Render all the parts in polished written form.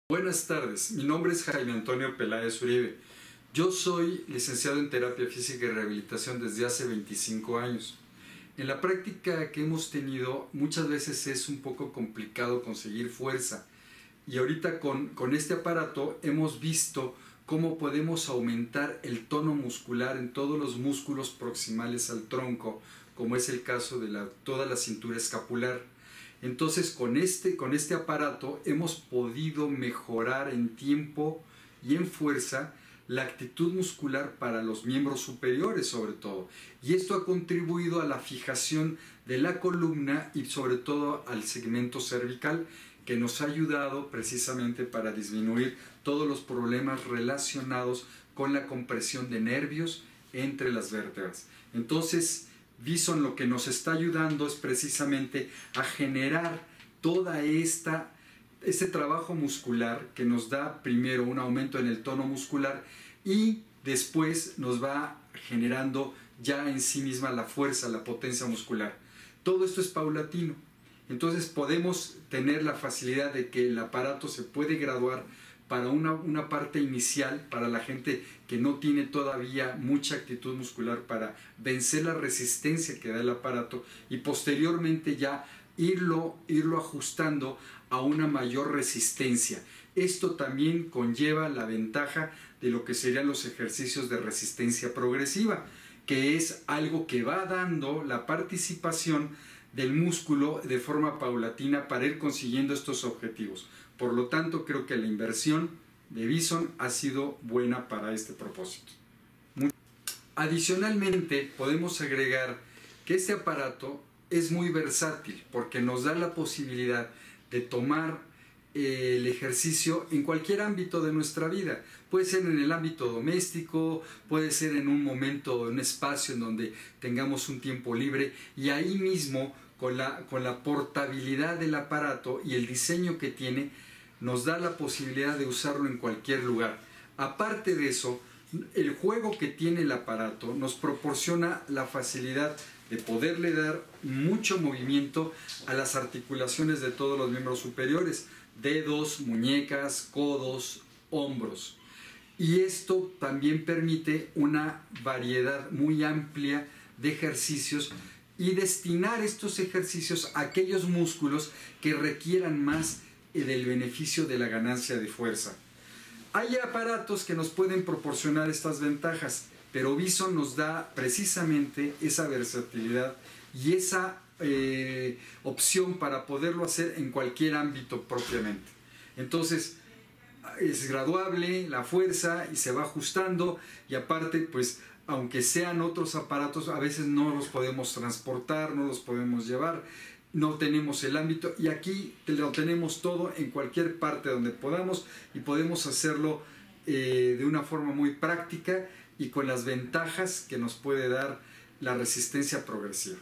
Buenas tardes, mi nombre es Jaime Antonio Peláez Uribe. Yo soy licenciado en Terapia Física y Rehabilitación desde hace 25 años. En la práctica que hemos tenido, muchas veces es un poco complicado conseguir fuerza. Y ahorita con este aparato hemos visto cómo podemos aumentar el tono muscular en todos los músculos proximales al tronco, como es el caso de toda la cintura escapular. Entonces con este aparato hemos podido mejorar en tiempo y en fuerza la actitud muscular para los miembros superiores sobre todo. Y esto ha contribuido a la fijación de la columna y sobre todo al segmento cervical, que nos ha ayudado precisamente para disminuir todos los problemas relacionados con la compresión de nervios entre las vértebras. Entonces, Bison lo que nos está ayudando es precisamente a generar toda este trabajo muscular que nos da primero un aumento en el tono muscular y después nos va generando ya en sí misma la fuerza, la potencia muscular. Todo esto es paulatino. Entonces podemos tener la facilidad de que el aparato se puede graduar para una parte inicial, para la gente que no tiene todavía mucha actitud muscular para vencer la resistencia que da el aparato y posteriormente ya irlo ajustando a una mayor resistencia. Esto también conlleva la ventaja de lo que serían los ejercicios de resistencia progresiva, que es algo que va dando la participación del músculo de forma paulatina para ir consiguiendo estos objetivos. Por lo tanto, creo que la inversión de Bison ha sido buena para este propósito. Adicionalmente, podemos agregar que este aparato es muy versátil porque nos da la posibilidad de tomar el ejercicio en cualquier ámbito de nuestra vida. Puede ser en el ámbito doméstico, puede ser en un momento, en un espacio en donde tengamos un tiempo libre y ahí mismo con la portabilidad del aparato y el diseño que tiene nos da la posibilidad de usarlo en cualquier lugar. Aparte de eso, el juego que tiene el aparato nos proporciona la facilidad de poderle dar mucho movimiento a las articulaciones de todos los miembros superiores, dedos, muñecas, codos, hombros. Y esto también permite una variedad muy amplia de ejercicios y destinar estos ejercicios a aquellos músculos que requieran más del beneficio de la ganancia de fuerza. Hay aparatos que nos pueden proporcionar estas ventajas, pero Bison nos da precisamente esa versatilidad y esa opción para poderlo hacer en cualquier ámbito propiamente. Entonces es graduable la fuerza y se va ajustando y aparte pues aunque sean otros aparatos a veces no los podemos transportar, no los podemos llevar, no tenemos el ámbito y aquí lo tenemos todo en cualquier parte donde podamos y podemos hacerlo de una forma muy práctica y con las ventajas que nos puede dar la resistencia progresiva.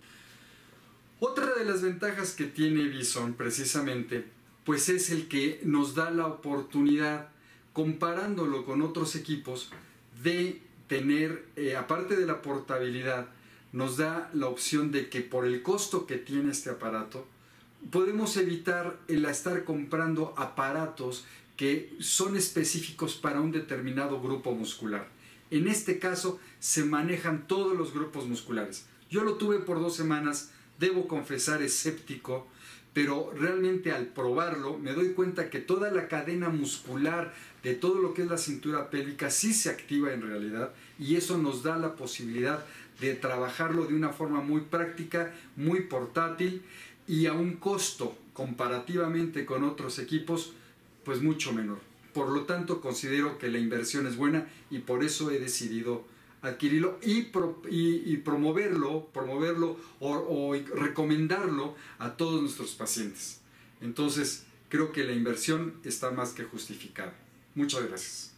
Otra de las ventajas que tiene Bison precisamente pues es el que nos da la oportunidad, comparándolo con otros equipos, de tener, aparte de la portabilidad, nos da la opción de que por el costo que tiene este aparato, podemos evitar el estar comprando aparatos que son específicos para un determinado grupo muscular. En este caso se manejan todos los grupos musculares. Yo lo tuve por 2 semanas, debo confesar escéptico, pero realmente al probarlo me doy cuenta que toda la cadena muscular de todo lo que es la cintura pélvica sí se activa en realidad y eso nos da la posibilidad de trabajarlo de una forma muy práctica, muy portátil y a un costo comparativamente con otros equipos pues mucho menor. Por lo tanto considero que la inversión es buena y por eso he decidido adquirirlo y promoverlo o recomendarlo a todos nuestros pacientes. Entonces creo que la inversión está más que justificada. Muchas gracias.